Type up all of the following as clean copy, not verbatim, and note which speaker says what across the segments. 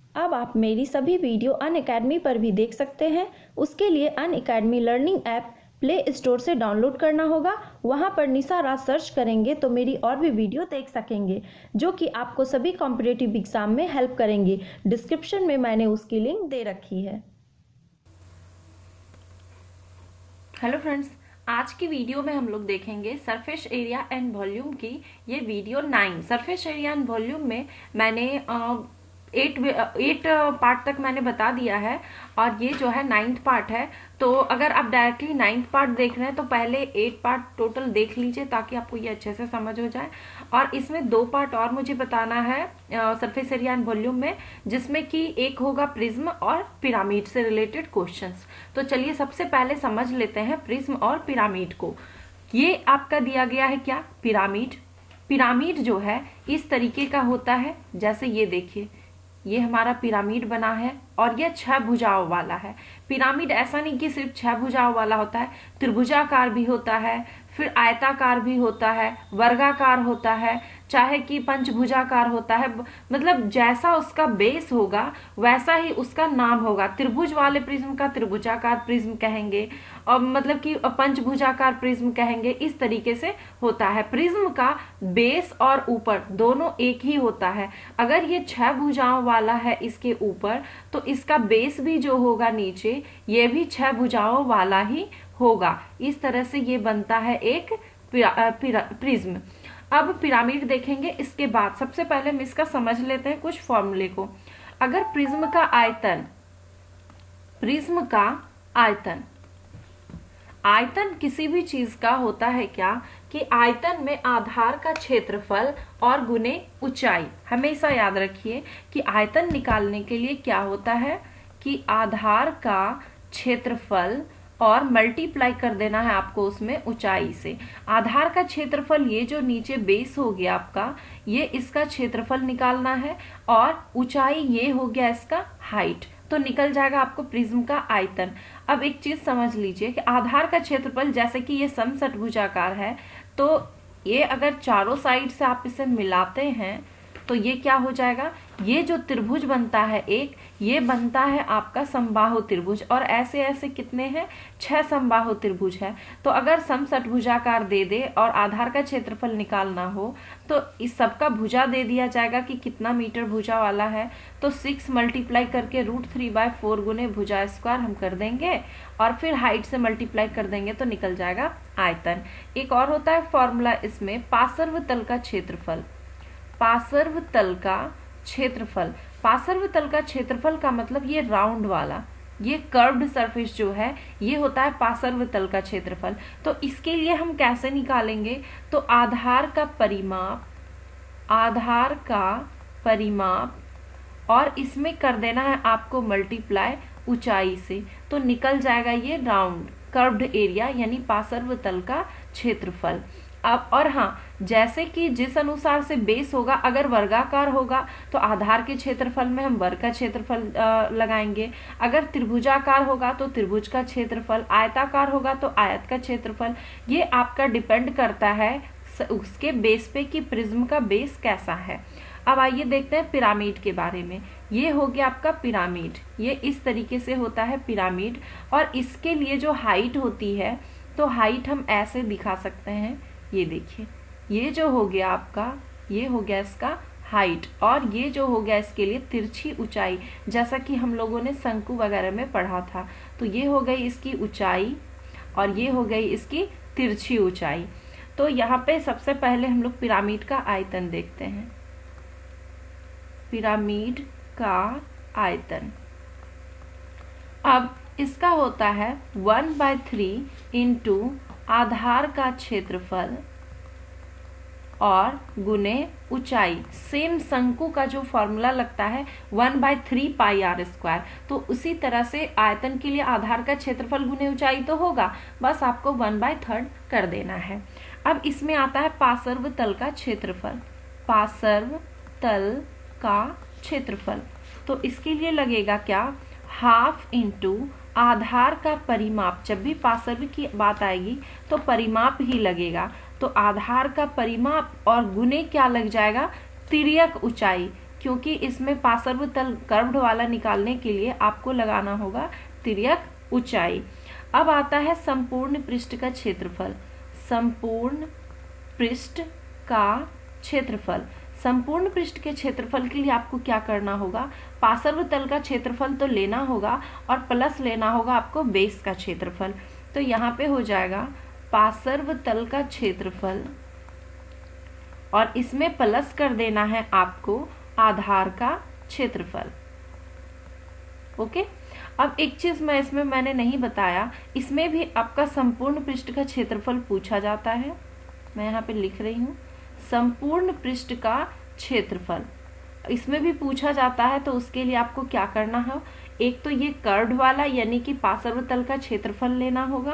Speaker 1: अब आप मेरी सभी वीडियो अनअकैडमी पर भी देख सकते हैं। उसके लिए Unacademy learning app Play Store से डाउनलोड करना होगा। वहां पर निशा राज सर्च करेंगे तो मेरी और भी वीडियो देख सकेंगे जो कि आपको सभी कॉम्पिटिटिव एग्जाम में हेल्प करेंगे। डिस्क्रिप्शन में मैंने उसकी लिंक दे रखी है।
Speaker 2: हेलो फ्रेंड्स, आज की वीडियो में हम लोग देखेंगे सरफेस एरिया एंड वॉल्यूम की ये video 9। Surface area and volume में मैंने 8 पार्ट तक मैंने बता दिया है और ये जो है 9th पार्ट है। तो अगर आप डायरेक्टली 9th पार्ट देख रहे हैं तो पहले 8 पार्ट टोटल देख लीजिए ताकि आपको ये अच्छे से समझ हो जाए। और इसमें 2 पार्ट और मुझे बताना है सरफेस एरिया एंड वॉल्यूम में, जिसमें कि एक होगा प्रिज्म और पिरामिड से रिलेटेड क्वेश्चंस। तो चलिए सबसे पहले समझ लेते हैं प्रिज्म और पिरामिड को। ये आपका दिया गया है क्या, पिरामिड। पिरामिड जो है इस तरीके का होता है, जैसे ये देखिए, ये हमारा पिरामिड बना है और ये 6 भुजाओं वाला है। पिरामिड ऐसा नहीं कि सिर्फ 6 भुजाओं वाला होता है, त्रिभुजाकार भी होता है, फिर आयताकार भी होता है, वर्गाकार होता है, चाहे कि पंचभुजाकार होता है। मतलब जैसा उसका बेस होगा वैसा ही उसका नाम होगा। त्रिभुज वाले प्रिज्म का त्रिभुजाकार प्रिज्म कहेंगे और मतलब कि पंचभुजाकार प्रिज्म कहेंगे। इस तरीके से होता है। प्रिज्म का बेस और ऊपर दोनों एक ही होता है। अगर ये 6 भुजाओं वाला है इसके ऊपर, तो इसका बेस भी जो होगा नीचे, ये भी 6 भुजाओं वाला ही होगा। इस तरह से ये बनता है एक प्रिज्म। अब पिरामिड देखेंगे इसके बाद। सबसे पहले हम इसका समझ लेते हैं कुछ फॉर्मूले को। अगर प्रिज्म का आयतन आयतन किसी भी चीज का होता है क्या, कि आयतन में आधार का क्षेत्रफल और गुने ऊंचाई। हमेशा याद रखिए कि आयतन निकालने के लिए क्या होता है कि आधार का क्षेत्रफल और मल्टीप्लाई कर देना है आपको उसमें ऊंचाई से। आधार का क्षेत्रफल ये जो नीचे बेस हो गया आपका, ये इसका क्षेत्रफल निकालना है और ऊंचाई ये हो गया इसका हाइट। तो निकल जाएगा आपको प्रिज्म का आयतन। अब एक चीज समझ लीजिए कि आधार का क्षेत्रफल, जैसे कि ये समषटभुजाकार है, तो ये अगर चारों साइड से आप इसे मिलाते हैं तो ये क्या हो जाएगा, ये जो त्रिभुज बनता है एक, ये बनता है आपका समबाहु त्रिभुज। और ऐसे ऐसे कितने हैं, 6 समबाहु त्रिभुज है। तो अगर समषटभुजाकार दे दे और आधार का क्षेत्रफल निकालना हो तो इस सबका भुजा दे दिया जाएगा कि कितना मीटर भुजा वाला है। तो 6 मल्टीप्लाई करके √3/4 गुने भुजा स्क्वायर हम कर देंगे और फिर हाइट से मल्टीप्लाई कर देंगे तो निकल जाएगा आयतन। एक और होता है फॉर्मूला इसमें, पार्श्व तल का क्षेत्रफल। पार्श्व तल का क्षेत्रफल, पार्श्व तल का क्षेत्रफल का मतलब ये राउंड वाला, ये कर्व्ड सरफेस जो है, ये होता है पार्श्व तल का क्षेत्रफल। तो इसके लिए हम कैसे निकालेंगे, तो आधार का परिमाप और इसमें कर देना है आपको मल्टीप्लाई ऊंचाई से, तो निकल जाएगा ये राउंड कर्व्ड एरिया, यानी पार्श्व तल का क्षेत्रफल। अब और हाँ, जैसे कि जिस अनुसार से बेस होगा, अगर वर्गाकार होगा तो आधार के क्षेत्रफल में हम वर्ग का क्षेत्रफल लगाएंगे। अगर त्रिभुजाकार होगा तो त्रिभुज का क्षेत्रफल, आयताकार होगा तो आयत का क्षेत्रफल। ये आपका डिपेंड करता है उसके बेस पे कि प्रिज्म का बेस कैसा है। अब आइए देखते हैं पिरामिड के बारे में। ये हो गया आपका पिरामिड, ये इस तरीके से होता है पिरामिड। और इसके लिए जो हाइट होती है, तो हाइट हम ऐसे दिखा सकते हैं, ये देखिए, ये जो हो गया आपका, ये हो गया इसका हाइट, और ये जो हो गया इसके लिए तिरछी ऊंचाई, जैसा कि हम लोगों ने शंकु वगैरह में पढ़ा था। तो ये हो गई इसकी ऊंचाई और ये हो गई इसकी तिरछी ऊंचाई। तो यहाँ पे सबसे पहले हम लोग पिरामिड का आयतन देखते हैं। पिरामिड का आयतन, अब इसका होता है 1/3 इंटू आधार का क्षेत्रफल और गुने ऊंचाई। सेम शंकु का जो फॉर्मूला लगता है 1/3 πr²। तो उसी तरह से आयतन के लिए आधार का क्षेत्रफल गुने ऊंचाई तो होगा, बस आपको 1/3 कर देना है। अब इसमें आता है पार्श्व तल का क्षेत्रफल। पार्श्व तल का क्षेत्रफल, तो इसके लिए लगेगा क्या, हाफ इंटू आधार का परिमाप। जब भी पार्श्व की बात आएगी तो परिमाप ही लगेगा, तो आधार का परिमाप और गुने क्या लग जाएगा, तिर्यक ऊंचाई। क्योंकि इसमें पार्श्व तल कर्व्ड वाला निकालने के लिए आपको लगाना होगा तिर्यक ऊंचाई। अब आता है संपूर्ण पृष्ठ का क्षेत्रफल। संपूर्ण पृष्ठ का क्षेत्रफल। संपूर्ण पृष्ठ के क्षेत्रफल के लिए आपको क्या करना होगा, पार्श्व तल का क्षेत्रफल तो लेना होगा और प्लस लेना होगा आपको बेस का क्षेत्रफल। तो यहाँ पे हो जाएगा पार्श्व तल का क्षेत्रफल और इसमें प्लस कर देना है आपको आधार का क्षेत्रफल। ओके। अब एक चीज मैंने नहीं बताया, इसमें भी आपका संपूर्ण पृष्ठ का क्षेत्रफल पूछा जाता है। मैं यहाँ पे लिख रही हूँ संपूर्ण पृष्ठ का क्षेत्रफल, इसमें भी पूछा जाता है। तो उसके लिए आपको क्या करना है, एक तो ये कर्व्ड वाला यानी कि पार्श्व तल का क्षेत्रफल लेना होगा,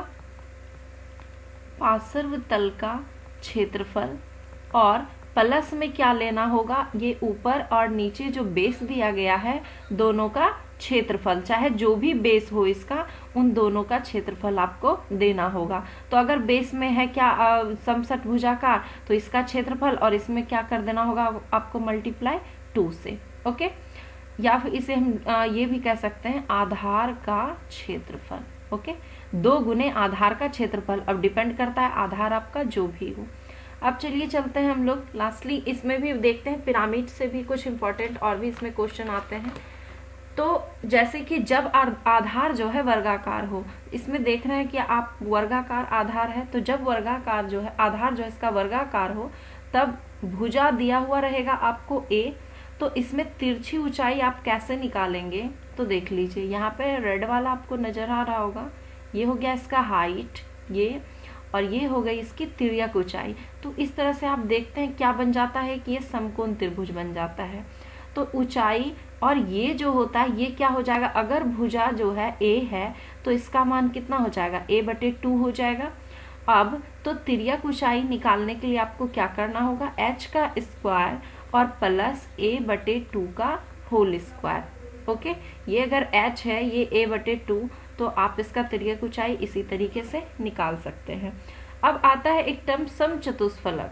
Speaker 2: पार्श्व तल का क्षेत्रफल, और प्लस में क्या लेना होगा, ये ऊपर और नीचे जो बेस दिया गया है दोनों का क्षेत्रफल, चाहे जो भी बेस हो इसका, उन दोनों का क्षेत्रफल आपको देना होगा। तो अगर बेस में है क्या समसठ भुजाकार, तो इसका क्षेत्रफल और इसमें क्या कर देना होगा आपको मल्टीप्लाई 2 से। ओके। या फिर इसे हम ये भी कह सकते हैं आधार का क्षेत्रफल। ओके। 2 गुने आधार का क्षेत्रफल। अब डिपेंड करता है आधार आपका जो भी हो। अब चलिए चलते हैं हम लोग लास्टली इसमें भी देखते हैं, पिरामिड से भी कुछ इंपॉर्टेंट और भी इसमें क्वेश्चन आते हैं। तो जैसे कि जब आधार जो है वर्गाकार हो, इसमें देख रहे हैं कि आप वर्गाकार आधार है, तो जब वर्गाकार जो है आधार जो है इसका वर्गाकार हो, तब भुजा दिया हुआ रहेगा आपको a। तो इसमें तिरछी ऊंचाई आप कैसे निकालेंगे, तो देख लीजिए यहाँ पे रेड वाला आपको नजर आ रहा होगा, ये हो गया इसका हाइट ये, और ये हो गई इसकी तिर्यक ऊंचाई। तो इस तरह से आप देखते हैं क्या बन जाता है कि ये समकोण त्रिभुज बन जाता है। तो ऊंचाई और ये जो होता है ये क्या हो जाएगा, अगर भुजा जो है a है तो इसका मान कितना हो जाएगा, a/2 हो जाएगा। अब तो तिर्यक ऊंचाई निकालने के लिए आपको क्या करना होगा, h का स्क्वायर और प्लस a/2 का होल स्क्वायर। ओके। ये अगर h है ये a/2, तो आप इसका तिर्यक ऊंचाई इसी तरीके से निकाल सकते हैं। अब आता है एक टर्म समचतुष्फलक।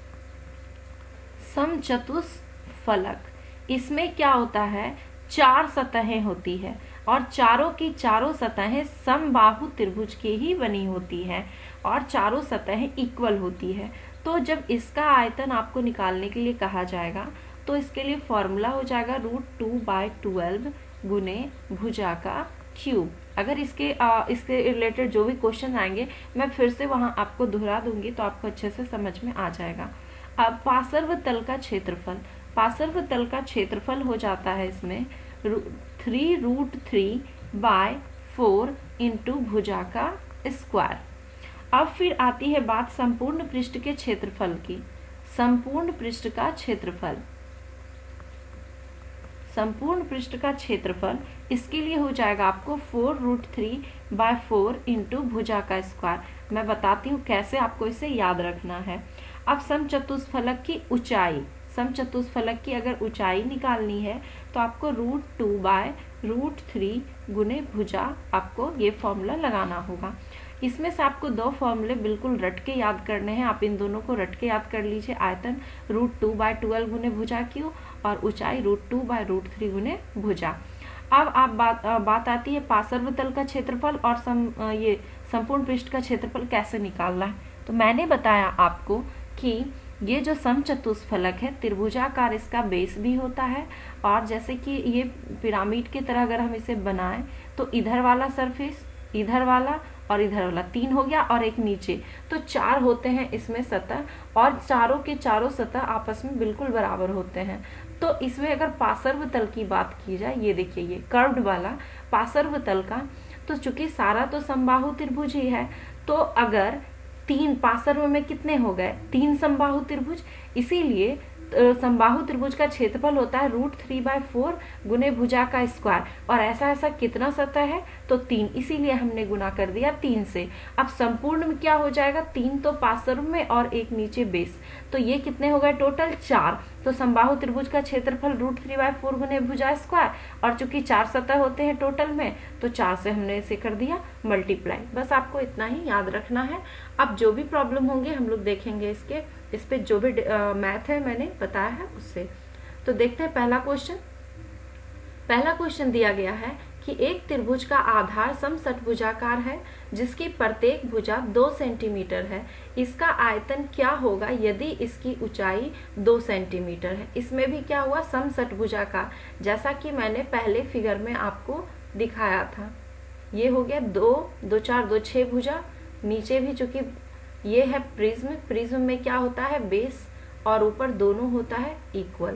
Speaker 2: समचतुष्फलक, इसमें क्या होता है, 4 सतहें होती है और चारों की चारों सतहें समबाहु त्रिभुज की ही बनी होती है और चारों सतहें इक्वल होती है। तो जब इसका आयतन आपको निकालने के लिए कहा जाएगा, तो इसके लिए फॉर्मूला हो जाएगा √2/12 गुने भुजा का क्यूब। अगर इसके रिलेटेड जो भी क्वेश्चन आएंगे मैं फिर से वहां आपको दोहरा दूंगी, तो आपको अच्छे से समझ में आ जाएगा। अब पार्श्व तल का क्षेत्रफल, पार्श्व तल का क्षेत्रफल हो जाता है इसमें 3√3/4 इंटू भुजा का स्क्वायर। अब फिर आती है बात संपूर्ण पृष्ठ के क्षेत्रफल की। संपूर्ण पृष्ठ का क्षेत्रफल, संपूर्ण पृष्ठ का क्षेत्रफल, इसके लिए हो जाएगा आपको 4√3/4 इंटू भुजा का स्क्वायर। मैं बताती हूँ कैसे आपको इसे याद रखना है। अब समचतुष्फलक की ऊंचाई, समचतुष्फलक की अगर ऊंचाई निकालनी है तो आपको √2/√3 गुने भुजा, आपको ये फॉर्मूला लगाना होगा। इसमें से आपको 2 फॉर्मूले बिल्कुल रट के याद करने हैं, आप इन दोनों को रट के याद कर लीजिए। आयतन √2/12 गुने भुजा क्यू और ऊंचाई √2/√3 गुने भुजा। अब आप बात आती है पार्श्व तल का क्षेत्रफल और ये संपूर्ण पृष्ठ का क्षेत्रफल कैसे निकालना है। तो मैंने बताया आपको कि ये जो समचतुष्फलक है त्रिभुजाकार इसका बेस भी होता है, और जैसे कि ये पिरामिड की तरह अगर हम इसे बनाएं तो इधर वाला सरफेस, इधर वाला और इधर वाला 3 हो गया और एक नीचे, तो 4 होते हैं इसमें सतह, और चारों के चारों सतह आपस में बिल्कुल बराबर होते हैं। तो इसमें अगर पार्श्व तल की बात की जाए, ये देखिए ये कर्व्ड वाला पार्श्व तल का, तो चूंकि सारा तो समबाहु त्रिभुज ही है, तो अगर 3 पार्श्व में कितने हो गए, 3 समबाहु त्रिभुज, इसीलिए समबाहु त्रिभुज का क्षेत्रफल होता है √3/4 गुने भुजा का स्क्वायर। और ऐसा कितना सतह है, तो 3, इसीलिए हमने गुना कर दिया 3 से। अब संपूर्ण में क्या हो जाएगा, 3 तो पार्श्व में और एक नीचे बेस, तो ये कितने हो गए टोटल 4। तो समबाहु त्रिभुज का क्षेत्रफल √3/4 गुने भुजा स्क्वायर, और चूंकि 4 सतह होते हैं टोटल में, तो 4 से हमने इसे कर दिया मल्टीप्लाई। बस आपको इतना ही याद रखना है। अब जो भी प्रॉब्लम होंगे हम लोग देखेंगे इस पे जो भी मैथ है मैंने बताया है उससे। तो देखते हैं पहला क्वेश्चन। पहला क्वेश्चन दिया गया है कि एक त्रिभुज का आधार समषटभुजाकार है जिसकी प्रत्येक भुजा 2 सेंटीमीटर है। इसका आयतन क्या होगा यदि इसकी ऊंचाई 2 सेंटीमीटर है। इसमें भी क्या हुआ, समषटभुजाकार, जैसा कि मैंने पहले फिगर में आपको दिखाया था। ये हो गया 2 2 4 2 6 भुजा। नीचे भी चूंकि ये है प्रिज्म, प्रिज्म में क्या होता है, बेस और ऊपर दोनों होता है इक्वल।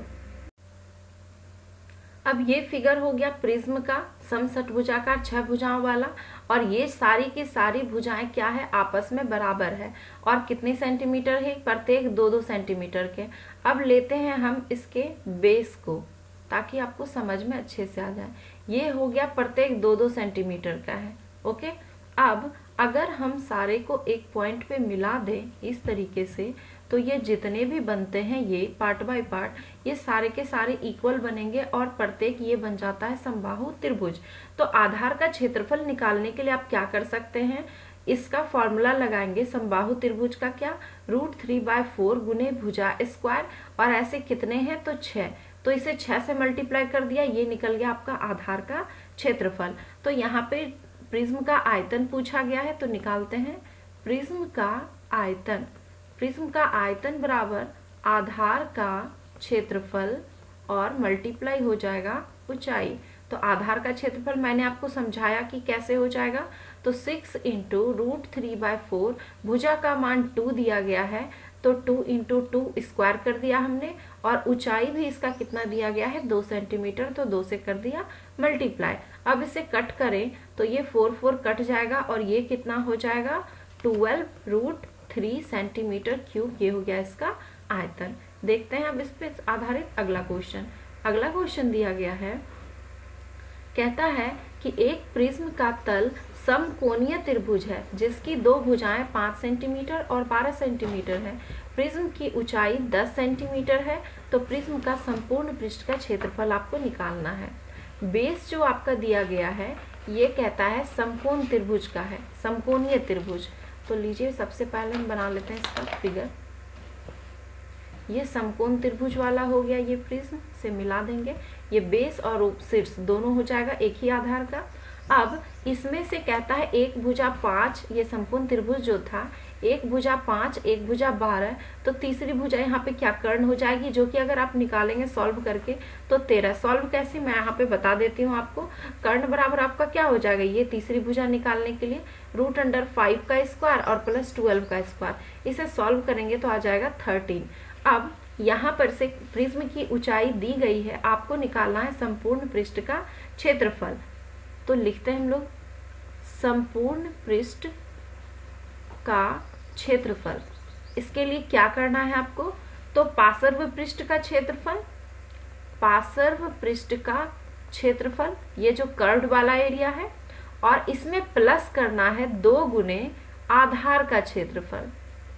Speaker 2: अब ये फिगर हो गया प्रिज्म का समषटभुजाकार 6 भुजाओं वाला, और ये सारी की सारी भुजाएं क्या है, आपस में बराबर है और कितने सेंटीमीटर है, प्रत्येक 2-2 सेंटीमीटर के। अब लेते हैं हम इसके बेस को ताकि आपको समझ में अच्छे से आ जाए। ये हो गया प्रत्येक 2-2 सेंटीमीटर का है। ओके, अब अगर हम सारे को एक पॉइंट पे मिला दें इस तरीके से, तो ये जितने भी बनते हैं ये पार्ट बाय पार्ट, ये सारे के सारे इक्वल बनेंगे और प्रत्येक ये बन जाता है समबाहु त्रिभुज। तो आधार का क्षेत्रफल निकालने के लिए आप क्या कर सकते हैं, इसका फॉर्मूला लगाएंगे समबाहु त्रिभुज का, क्या, √3/4 गुने भुजा स्क्वायर, और ऐसे कितने हैं तो 6, तो इसे 6 से मल्टीप्लाई कर दिया, ये निकल गया आपका आधार का क्षेत्रफल। तो यहाँ पे प्रिज्म का आयतन पूछा गया है, तो निकालते हैं प्रिज्म का आयतन। प्रिज्म का आयतन बराबर आधार का क्षेत्रफल और मल्टीप्लाई हो जाएगा ऊंचाई। तो आधार का क्षेत्रफल मैंने आपको समझाया कि कैसे हो जाएगा, तो 6 × √3/4, भुजा का मान 2 दिया गया है तो 2 × 2 स्क्वायर कर दिया हमने, और ऊंचाई भी इसका कितना दिया गया है 2 सेंटीमीटर, तो 2 से कर दिया मल्टीप्लाई। अब इसे कट करें तो ये 4 कट जाएगा और ये कितना हो जाएगा 12√3 सेंटीमीटर क्यूब। ये हो गया इसका आयतन। देखते हैं अब इस पे आधारित अगला क्वेश्चन। अगला क्वेश्चन दिया गया है, कहता है कि एक प्रिज्म का तल समकोणीय त्रिभुज है जिसकी 2 भुजाएं 5 सेंटीमीटर और 12 सेंटीमीटर है। प्रिज्म की ऊंचाई 10 सेंटीमीटर है। तो प्रिज्म का संपूर्ण पृष्ठ का क्षेत्रफल आपको निकालना है। बेस जो आपका दिया गया है ये कहता है समकोण त्रिभुज का है, समकोणीय त्रिभुज। तो लीजिए सबसे पहले हम बना लेते हैं इसका फिगर। ये समकोण त्रिभुज वाला हो गया, ये प्रिज्म से मिला देंगे, ये बेस और शीर्ष दोनों हो जाएगा एक ही आधार का। अब इसमें से कहता है एक भुजा 5, ये संपूर्ण त्रिभुज जो था, एक भुजा 5 एक भुजा 12, तो तीसरी भुजा यहाँ पे क्या कर्ण हो जाएगी, जो कि अगर आप निकालेंगे सॉल्व करके तो 13। सॉल्व कैसे मैं यहाँ पे बता देती हूँ आपको। कर्ण बराबर आपका क्या हो जाएगा, ये तीसरी भुजा निकालने के लिए √5 का स्क्वायर और +12 का स्क्वायर, इसे सॉल्व करेंगे तो आ जाएगा 13। अब यहाँ पर से प्रिज्म की ऊंचाई दी गई है, आपको निकालना है संपूर्ण पृष्ठ का क्षेत्रफल। तो लिखते हैं हम लोग संपूर्ण पृष्ठ का क्षेत्रफल। इसके लिए क्या करना है आपको, तो पार्श्व पृष्ठ का क्षेत्रफल, पार्श्व पृष्ठ का क्षेत्रफल, ये जो कर्व्ड वाला एरिया है, और इसमें प्लस करना है 2 गुने आधार का क्षेत्रफल,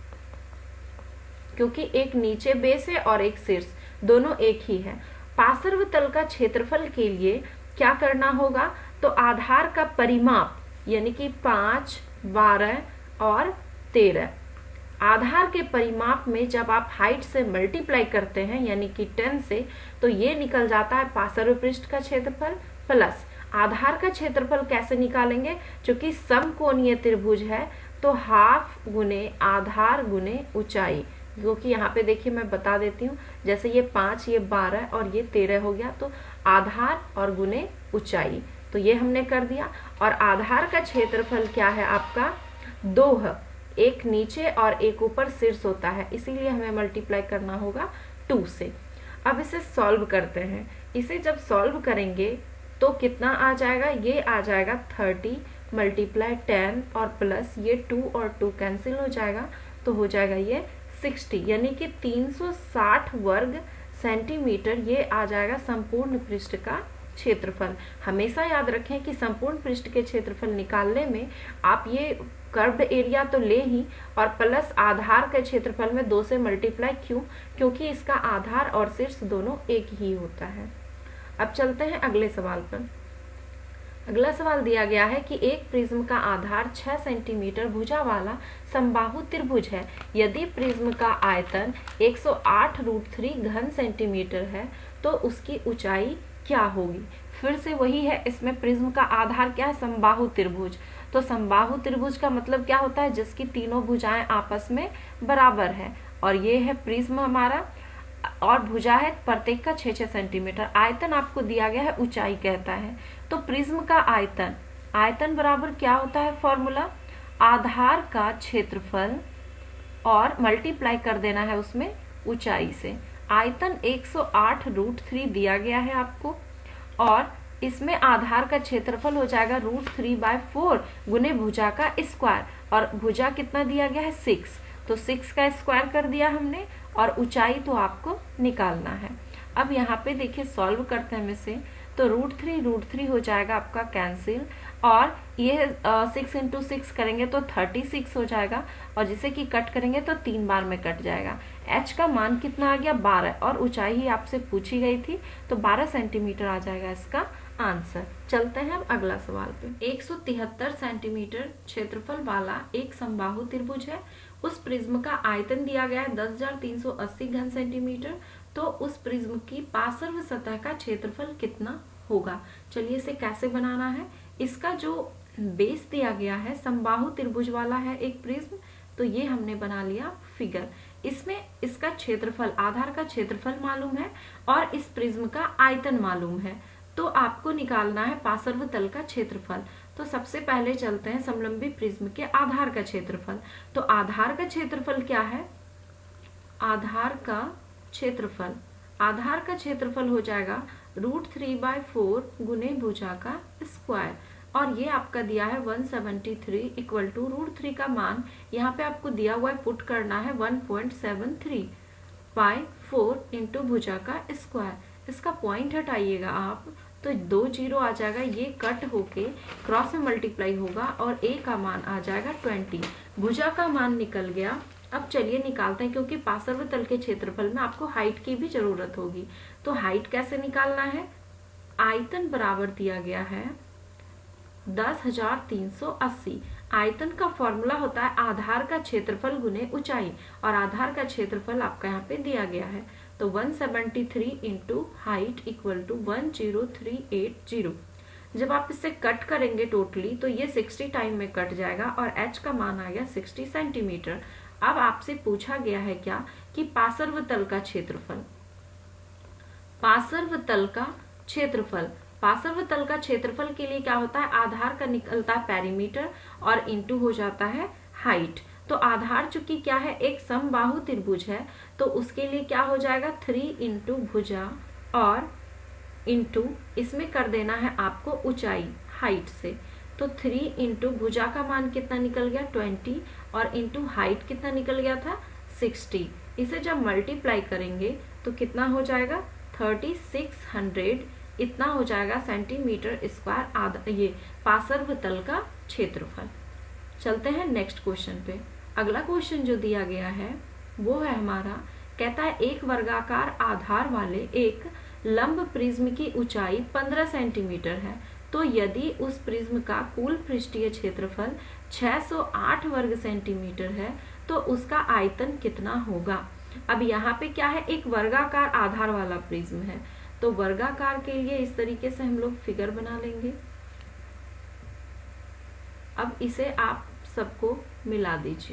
Speaker 2: क्योंकि एक नीचे बेस है और एक शीर्ष, दोनों एक ही है। पार्श्व तल का क्षेत्रफल के लिए क्या करना होगा, तो आधार का परिमाप यानी कि 5, 12 और 13, आधार के परिमाप में जब आप हाइट से मल्टीप्लाई करते हैं यानी कि 10 से, तो ये निकल जाता है पार्श्व पृष्ठ का क्षेत्रफल प्लस आधार का क्षेत्रफल। कैसे निकालेंगे, क्योंकि समकोणीय त्रिभुज है तो ½ गुने आधार गुने ऊंचाई, क्योंकि यहाँ पे देखिए मैं बता देती हूँ, जैसे ये 5, ये 12 और ये 13 हो गया, तो आधार और गुने ऊंचाई, तो ये हमने कर दिया। और आधार का क्षेत्रफल क्या है आपका 2 है, एक नीचे और एक ऊपर शीर्ष होता है, इसीलिए हमें मल्टीप्लाई करना होगा 2 से। अब इसे सॉल्व करते हैं। इसे जब सॉल्व करेंगे तो कितना आ जाएगा, ये आ जाएगा 30 × 10 और प्लस ये 2 और 2 कैंसिल हो जाएगा, तो हो जाएगा ये 60, यानी कि 360 वर्ग सेंटीमीटर ये आ जाएगा संपूर्ण पृष्ठ का क्षेत्रफल। हमेशा याद रखें कि संपूर्ण पृष्ठ के क्षेत्रफल निकालने में आप ये कर्व्ड एरिया तो ले ही, और प्लस आधार के क्षेत्रफल में 2 से मल्टीप्लाई, क्यों, क्योंकि इसका आधार और शीर्ष दोनों एक ही होता है। अब चलते हैं अगले सवाल पर। अगला सवाल दिया गया है कि एक प्रिज्म का आधार 6 सेंटीमीटर भुजा वाला समबाहु त्रिभुज है। यदि प्रिज्म का आयतन 108√3 घन सेंटीमीटर है तो उसकी ऊंचाई क्या होगी। फिर से वही है, इसमें प्रिज्म का आधार क्या है, समबाहु त्रिभुज। तो समबाहु त्रिभुज का मतलब क्या होता है, जिसकी तीनों भुजाएं आपस में बराबर है। और ये है प्रिज्म हमारा, और भुजा है प्रत्येक का 6-6 सेंटीमीटर। आयतन आपको दिया गया है, ऊंचाई कहता है। तो प्रिज्म का आयतन, आयतन बराबर क्या होता है फॉर्मूला, आधार का क्षेत्रफल और मल्टीप्लाई कर देना है उसमें ऊंचाई से। आयतन 108√3 दिया गया है आपको, और इसमें आधार का क्षेत्रफल हो जाएगा √3/4 गुने भुजा का स्क्वायर, और भुजा कितना दिया गया है 6, तो 6 का स्क्वायर कर दिया हमने, और ऊंचाई तो आपको निकालना है। अब यहाँ पे देखिए सॉल्व करते हैं हम इसे, तो √3 हो जाएगा आपका कैंसिल, और ये 6 × 6 करेंगे तो 36 हो जाएगा, और जिसे कि कट करेंगे तो 3 बार में कट जाएगा। h का मान कितना आ गया 12, और ऊंचाई ही आपसे पूछी गई थी, तो 12 सेंटीमीटर आ जाएगा इसका आंसर। चलते हैं अब अगला सवाल पे। 173 सेंटीमीटर क्षेत्रफल वाला एक समबाहु त्रिभुज है। उस प्रिज्म का आयतन दिया गया है 10,380 घन सेंटीमीटर। तो उस प्रिज्म की पार्श्व सतह का क्षेत्रफल कितना होगा। चलिए इसे कैसे बनाना है। इसका जो बेस दिया गया है समबाहु त्रिभुज वाला है एक प्रिज्म, तो ये हमने बना लिया फिगर। इसमें इसका क्षेत्रफल, आधार का क्षेत्रफल मालूम है और इस प्रिज्म का आयतन मालूम है, तो आपको निकालना है पार्श्व तल का क्षेत्रफल। तो सबसे पहले चलते हैं समलंबी प्रिज्म के आधार का क्षेत्रफल। तो आधार का क्षेत्रफल क्या है, आधार का क्षेत्रफल, आधार का क्षेत्रफल हो जाएगा √3/4 गुने भुजा का स्क्वायर, और ये आपका दिया है 173 इक्वल टू √3 का मान यहाँ पे आपको दिया हुआ है, पुट करना है 1.73/4 इंटू भुजा का स्क्वायर। इसका पॉइंट हटाइएगा आप, तो 2 0 आ जाएगा, ये कट होके क्रॉस में मल्टीप्लाई होगा, और a का मान आ जाएगा 20। भुजा का मान निकल गया। अब चलिए निकालते हैं, क्योंकि पार्श्व तल के क्षेत्रफल में आपको हाइट की भी जरूरत होगी। तो हाइट कैसे निकालना है, आयतन बराबर दिया गया है 10,380। आयतन का फॉर्मूला होता है आधार का क्षेत्रफल गुने ऊंचाई, और आधार का क्षेत्रफल आपका यहाँ पे दिया गया है, तो 173 इंटू हाइट इक्वल टू 10380। जब आप इससे कट करेंगे टोटली, तो ये 60 टाइम में कट जाएगा, और h का मान आ गया 60 सेंटीमीटर। अब आपसे पूछा गया है क्या कि पार्श्व तल का क्षेत्रफल, पार्श्व तल का क्षेत्रफल, पार्श्व तल का क्षेत्रफल के लिए क्या होता है, आधार का निकलता है पेरीमीटर और इंटू हो जाता है हाइट। तो आधार चूंकि क्या है एक समबाहु त्रिभुज है, तो उसके लिए क्या हो जाएगा 3 इंटू भुजा और इंटू इसमें कर देना है आपको ऊंचाई हाइट से। तो 3 इंटू भुजा का मान कितना निकल गया 20, और इंटू हाइट कितना निकल गया था 60। इसे जब मल्टीप्लाई करेंगे तो कितना हो जाएगा 3600, इतना हो जाएगा सेंटीमीटर स्क्वायर आधा, ये पार्श्व तल का क्षेत्रफल। चलते हैं नेक्स्ट क्वेश्चन पे। अगला क्वेश्चन जो दिया गया है वो है हमारा, कहता है एक वर्गाकार आधार वाले एक लंब प्रिज्म की ऊंचाई 15 सेंटीमीटर है, तो यदि उस प्रिज्म का कुल पृष्ठीय क्षेत्रफल 608 वर्ग सेंटीमीटर है, तो उसका आयतन कितना होगा। अब यहाँ पे क्या है, एक वर्गाकार आधार वाला प्रिज्म है, तो वर्गाकार के लिए इस तरीके से हम लोग फिगर बना लेंगे। अब इसे आप सबको मिला दीजिए,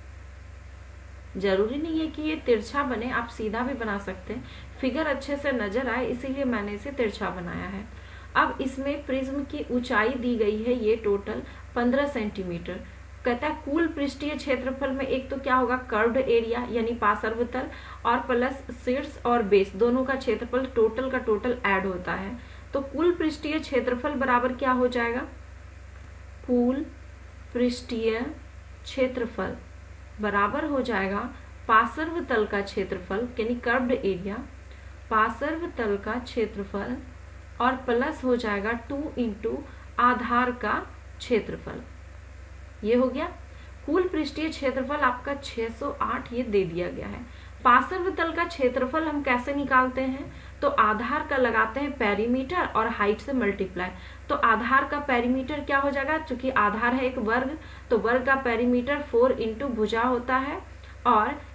Speaker 2: जरूरी नहीं है कि ये तिरछा बने, आप सीधा भी बना सकते हैं, फिगर अच्छे से नजर आए इसीलिए मैंने इसे तिरछा बनाया है। अब इसमें प्रिज्म की ऊंचाई दी गई है ये टोटल 15 सेंटीमीटर। कहता है कुल पृष्ठीय क्षेत्रफल में एक तो क्या होगा कर्व्ड एरिया यानी पार्श्व तल, और प्लस शीर्ष और बेस दोनों का क्षेत्रफल टोटल का टोटल ऐड होता है। तो कुल पृष्ठीय क्षेत्रफल बराबर क्या हो जाएगा, कुल पृष्ठीय क्षेत्रफल बराबर हो जाएगा पार्श्व तल का क्षेत्रफल यानी कर्व्ड एरिया, पार्श्व तल का क्षेत्रफल, और प्लस हो जाएगा 2 इंटू आधार का क्षेत्रफल। ये हो गया कुल पृष्ठीय क्षेत्रफल आपका 608, ये दे दिया गया है। पार्श्व तल का क्षेत्रफल हम कैसे निकालते हैं, तो आधार का लगाते हैं पेरीमीटर और हाइट से मल्टीप्लाई। तो आधार का पेरीमीटर क्या हो जाएगा, चूंकि आधार है एक वर्ग, तो वर्ग का पेरीमीटर 4 इंटू भुजा होता है, और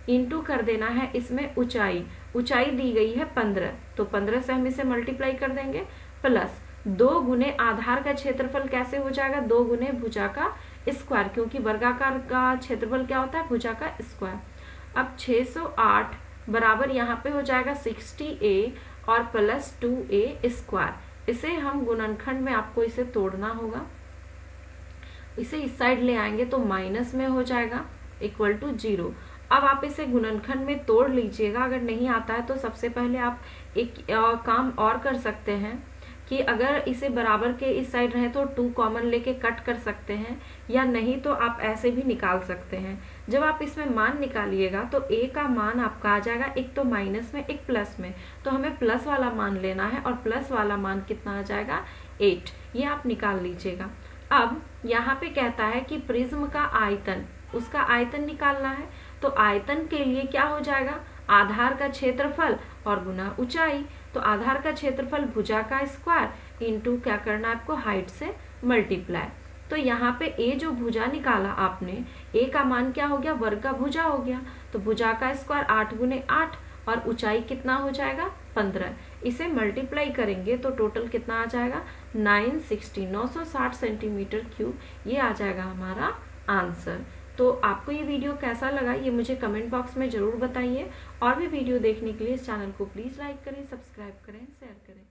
Speaker 2: इंटू कर देना है इसमें ऊंचाई, ऊंचाई दी गई है 15, तो 15 से हम इसे मल्टीप्लाई कर देंगे, प्लस 2 गुने आधार का क्षेत्रफल कैसे हो जाएगा, 2 गुने भुजा का स्क्वायर, क्योंकि वर्गाकार का क्षेत्रफल क्या होता है, भुजा का स्क्वायर। अब 608 बराबर यहाँ पे हो जाएगा 60a और प्लस 2a स्क्वायर। इसे हम गुणनखंड में आपको इसे तोड़ना होगा, इसे इस साइड ले आएंगे तो माइनस में हो जाएगा इक्वल टू 0। अब आप इसे गुणनखंड में तोड़ लीजिएगा, अगर नहीं आता है तो सबसे पहले आप एक काम और कर सकते हैं कि अगर इसे बराबर के इस साइड रहे तो 2 कॉमन लेके कट कर सकते हैं, या नहीं तो आप ऐसे भी निकाल सकते हैं। जब आप इसमें मान निकालिएगा तो a का मान आपका आ जाएगा, एक तो माइनस में एक प्लस में, तो हमें प्लस वाला मान लेना है और प्लस वाला मान कितना आ जाएगा 8, ये आप निकाल लीजिएगा। अब यहाँ पे कहता है कि प्रिज्म का आयतन, उसका आयतन निकालना है, तो आयतन के लिए क्या हो जाएगा, आधार का क्षेत्रफल और गुना ऊंचाई, तो आधार का क्षेत्रफल भुजा का स्क्वायर इंटू क्या करना है आपको, हाइट से मल्टीप्लाई। तो यहाँ पे ए जो भुजा निकाला आपने, ए का मान क्या हो गया, वर्ग का भुजा हो गया, तो भुजा का स्क्वायर 8 गुने 8 और ऊंचाई कितना हो जाएगा 15, इसे मल्टीप्लाई करेंगे तो टोटल कितना आ जाएगा 960 सेंटीमीटर क्यूब, ये आ जाएगा हमारा आंसर। तो आपको ये वीडियो कैसा लगा ये मुझे कमेंट बॉक्स में जरूर बताइए, और भी वीडियो देखने के लिए इस चैनल को प्लीज लाइक करें, सब्सक्राइब करें, शेयर करें।